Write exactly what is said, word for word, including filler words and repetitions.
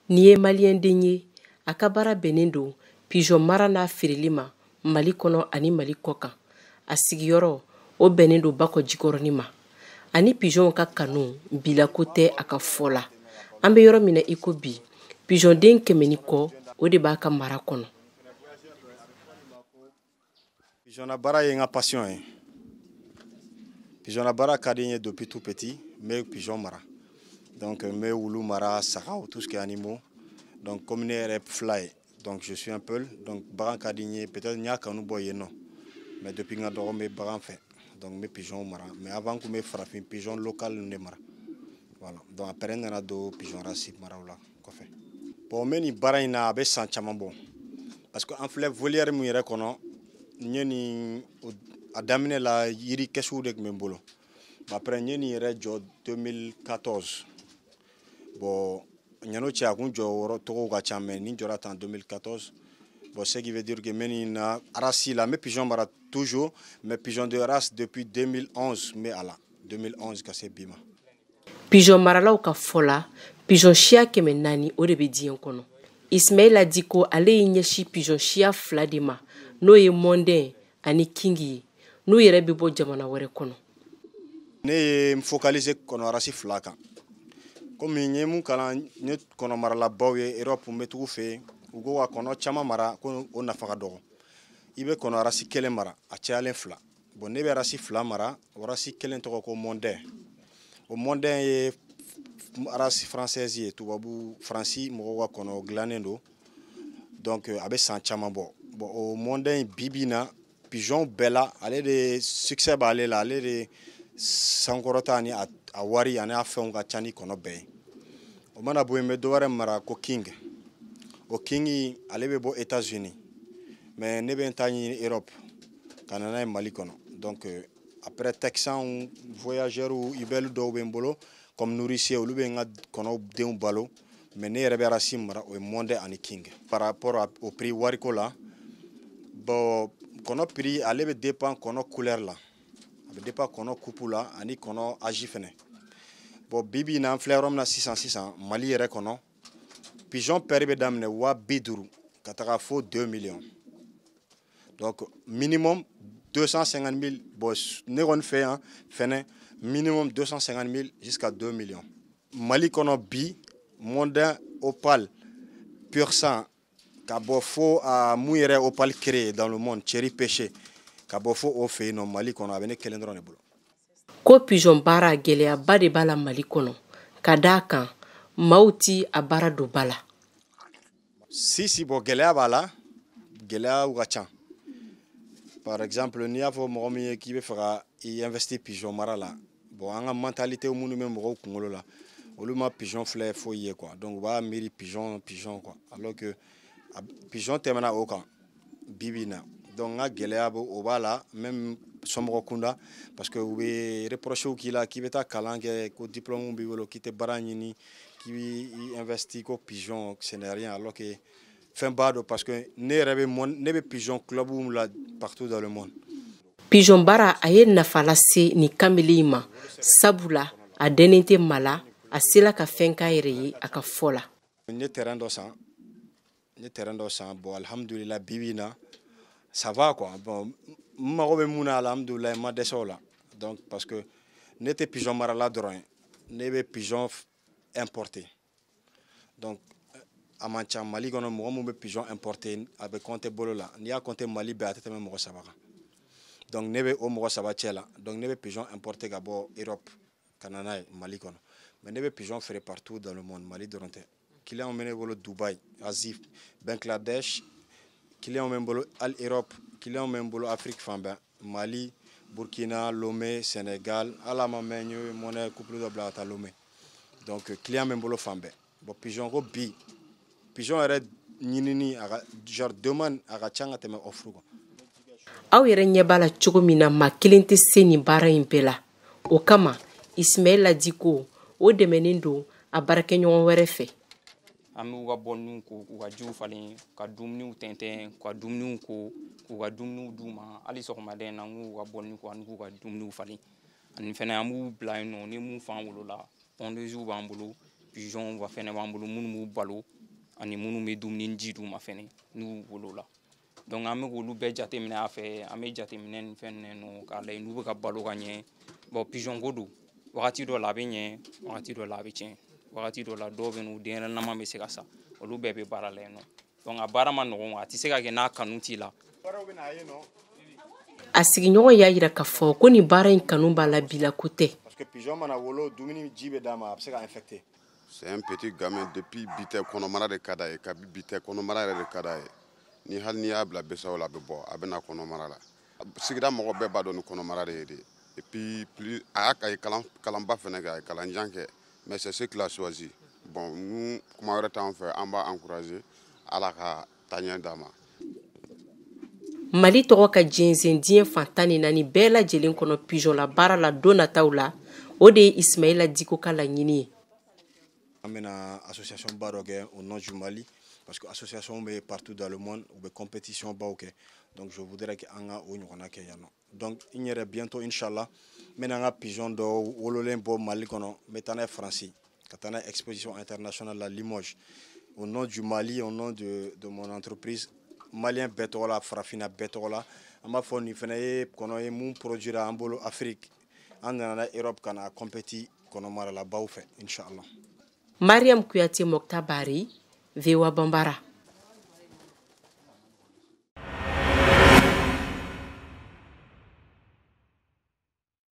Ni ye malien den ye, a ka baara bɛnnen don pigeon mara n'a feereli ma Mali kɔnɔ ani Mali kɔkan. A sigiyɔrɔ o bɛnnen don Bakɔ Jikɔrɔni ma. Ani pigeon ka kanu bilako tɛ a ka fɔ la. An bɛ yɔrɔ min na i ko bi, pigeon den kɛmɛ ni kɔ o de b'a ka mara kɔnɔ. Pigeon na baara ye n ka passion ye. Pigeon na baara ka di n ye depuis tout petit, n bɛ pigeon mara. Donc n bɛ wulu mara, sagaw, tout ce qui est animaux. Donc comme ne yɛrɛ fila ye, donc je suis un peu, donc bagan ka di n ye, peut-être n y'a kanu bɔ yen nɔ. Mais depuis n ka dɔgɔ n bɛ bagan fɛ. Donc n bɛ pigeon mara. Mais avant n kun bɛ farafin pigeon local de mara. Voilà. Donc après n nana don pigeon race maraw la kɔfɛ. Bon n bɛ nin baara in na a bɛ san caman bɔ. Parce que an filɛ volière min yɛrɛ kɔnɔ, n ye nin a daminɛ la yiri kɛsuw de tun bɛ n bolo. Après n ye nin yɛrɛ jɔ deux mille quatorze. Bon ɲano cɛ a kun jɔ yɔrɔ tɔgɔw ka ca mais nin jɔra tan deux mille quatorze. Bon ce qui veut dire que n bɛ nin na race la n bɛ pigeon mara toujours, mais pigeon de race depuis deux mille onze n bɛ a la. deux mille onze ka se bi ma. Pigeon maralaw ka fɔ la, pigeon siya kɛmɛ naani o de bɛ diɲɛ kɔnɔ. Ismaila Diko ale y'i ɲɛsin pigeon siya fila de ma, n'o ye mondain ani king ye, n'u yɛrɛ bɛ bɔ jamana wɛrɛ kɔnɔ. Ne ye n focaliser kɔnɔ race fila kan. Komi n ye mun kalan n ye kɔnɔ maralabaw ye Europe n bɛ tugu fɛ, u ko ka kɔnɔ caman mara ko o nafa ka dɔgɔ. I bɛ kɔnɔ race kelen mara a cayalen fila. Bon ne bɛ race fila mara, o race kelen tɔgɔ ko mondain. O mondain ye race française ye, tubabu Faransi mɔgɔw ka kɔnɔ dilannen don. Donc a bɛ san caman bɔ. Bon o mondain bi bi na pigeon bɛɛ la, ale de succès b'ale la, ale de sankɔrɔta ni a wari ani a fɛnw ka ca ni kɔnɔ bɛɛ ye. O mana bɔ yen n bɛ dɔ wɛrɛ mara ko king. O king ale bɛ bɔ États-Unis. Mais ne bɛ n ta ɲini Europe ka na n'a ye Mali kɔnɔ. Donc après texan voyageurs ibel dɔw bɛ n bolo comme nourricier olu bɛ n ka kɔnɔw denw balo. Mais ne yɛrɛ bɛ race mara o ye mondain ani king. Par rapport au prix wariko la, bon kɔnɔ prix ale bɛ dépend kɔnɔ couleur la. A bɛ dépend kɔnɔ coupe la ani kɔnɔ âge fɛnɛ. Bon bibi na an filɛ yɔrɔ min na sisan sisan Mali yɛrɛ kɔnɔ pigeon père bɛ daminɛ wa bi duuru ka taga fo deux millions. Donc minimum deux cent cinquante mille, bon ne kɔni fɛ yan fɛnɛ minimum deux cent cinquante mille jusqu'à deux millions. Mali kɔnɔ bi mondain opale pur sang ka bɔ fo a mun yɛrɛ opale créé dans le monde chéri pêché ka bɔ fo o fɛ yen nɔ Mali kɔnɔ a bɛ ne kelen dɔrɔn de bolo. Ko pigeon baara gɛlɛyaba de b'a la Mali kɔnɔ, ka d'a kan maaw ti a baara don ba la. Si si bon gɛlɛya b'a la, gɛlɛyaw ka ca. Par exemple n'i y'a fɔ mɔgɔ min ye k'i bɛ fɛ ka i investir pigeon mara la, bon an ka mentalité minnu bɛ mɔgɔw kunkolo la, olu ma pigeon filɛ foyi ye quoi. Donc u b'a miiri pigeon pigeon quoi. Alors que pigeon tɛmɛna o kan bibi na. Donc n ka gɛlɛya o b'a la même somɔgɔ kunda parce que u bɛ reprocher k'i la k'i bɛ taa kalan kɛ ko diplôme b'i bolo k'i tɛ baara ɲini k'i b'i investir ko pigeon ce n'est rien alors que fɛn b'a dɔn parce que ne yɛrɛ bɛ ne bɛ pigeon club la partout dans le monde. Pigeon baara a ye nafa lase nin kamalen ma sabula a dɛnnen tɛ mala a sela ka fɛn k'a yɛrɛ ye a ka fɔ la. N ye terrain dɔ san n ye terrain dɔ san bon alhamdulillah bibi na ça va quoi. Bon n mago bɛ mun na alhamdulillah n ma dɛsɛ o la. Donc parce que ne tɛ pigeon marala dɔrɔn ye, ne bɛ pigeon importer. Donc a man ca Mali kɔnɔ mɔgɔ mun bɛ pigeon importer a bɛ compter bolo la. N'i y'a compter Mali bɛɛ a tɛ tɛmɛ mɔgɔ saba kan. Donc ne bɛ o mɔgɔ saba cɛ la. Donc ne bɛ pigeon importer ka bɔ Europe ka na n'a ye Mali kɔnɔ. Mais ne bɛ pigeon feere partout dans le monde, Mali dɔrɔn tɛ. Client bɛ ne bolo Dubaï, Asie, Bangladesh, client bɛ n bolo Al Europe, client bɛ n bolo Afrique fan bɛɛ, Mali, Burkina, Lomé, Sénégal, ala ma mɛn n ye monnaie couple dɔ bila ka taa Lomé. Donc client bɛ n bolo fan bɛɛ. Bon pigeon ko bi pigeon yɛrɛ ɲinini a ka genre demande a ka ca ka tɛmɛ offre kan. Aw yɛrɛ ɲɛ b'a la cogo min na maa kelen tɛ se nin baara in bɛɛ la. O kama Ismaila Diko o dɛmɛnen don a baarakɛɲɔgɔn wɛrɛ fɛ. An b'u ka bɔliniw ko k'u ka jiw falen ka dumuniw tɛntɛn ka dumuniw ko k'u ka dumuniw d'u ma hali sɔgɔmadɛn na n k'u ka bɔlini ko ani k'u ka dumuniw falen ani fɛnɛ an b'u bila yen nɔ ni mun f'an wolo la pondeuses b'an bolo pigeon wa fɛnɛ b'an bolo minnu b'u balo ani minnu bɛ dumuni ji d'u ma fɛnɛ n'u wolola donc an bɛ k'olu bɛɛ jateminɛ a fɛ an bɛ jateminɛ ni fɛn ninnu k'a lajɛ n'u bɛ ka balo ka ɲɛ bon pigeon ko don wagati dɔ la a bɛ ɲɛ wagati dɔ la a bɛ tiɲɛ wagati dɔ la dɔw bɛ n'u denyɛrɛnama bɛ se ka sa olu bɛɛ bɛ baara la yen nɔ donc a baara ma nɔgɔn a tɛ se ka kɛ n'a kanu t'i la. A sigiɲɔgɔn y'a jira k'a fɔ ko nin baara in kanu b'a la bila ko tɛ. Parce que pigeon mana wolo dumuni ji bɛ d'a ma a bɛ se ka infecter. C'est un petit gamin depuis bi tɛ kɔnɔmara de ka d'a ye kabi bi tɛ kɔnɔmara yɛrɛ de ka d'a ye ni hali n'i y'a bila besaw la a bɛ bɔ a bɛ na kɔnɔmara la sigida mɔgɔ bɛɛ b'a dɔn ni kɔnɔmara de ye de et puis plus a y'a kalan kalanba fɛnɛ kɛ a ye kalanjan kɛ mais c'est ce qu'il a choisi bon nous kuma wɛrɛ t'an fɛ an b'a encourager ala ka taaɲɛ d'a ma. Mali tɔgɔ ka jɛnsɛn diɲɛ fantan ni naani bɛɛ lajɛlen kɔnɔ pigeon la baara la don nataw la o de ye Ismaïla Diko ka laɲini ye. An bɛna association ba dɔ kɛ au nom du Mali parce que association bɛ partout dans le monde u bɛ compétition baw kɛ donc je voudrais que an ka o ɲɔgɔnna kɛ yan nɔ donc n yɛrɛ bientôt inchallah n bɛna an ka pigeon dɔ wololen bɔ Mali kɔnɔ n bɛ taa n'a ye Faransi ka taa n'a ye exposition internationale la Limoges au nom du Mali au nom de de mon entreprise malien bɛɛ tɔgɔ la farafinna bɛɛ tɔgɔ la an b'a fɔ nin fɛnɛ ye kɔnɔ ye mun produira an bolo Afrique an nana na Europe ka na compétit kɔnɔmaralabaw fɛ inchallah. Mariam Kuyate Moktabari, V O A Bambara.